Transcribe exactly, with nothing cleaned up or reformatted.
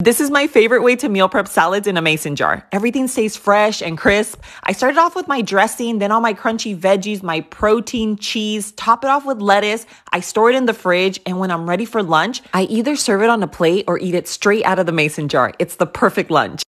This is my favorite way to meal prep salads in a mason jar. Everything stays fresh and crisp. I started off with my dressing, then all my crunchy veggies, my protein, cheese, top it off with lettuce. I store it in the fridge, and when I'm ready for lunch, I either serve it on a plate or eat it straight out of the mason jar. It's the perfect lunch.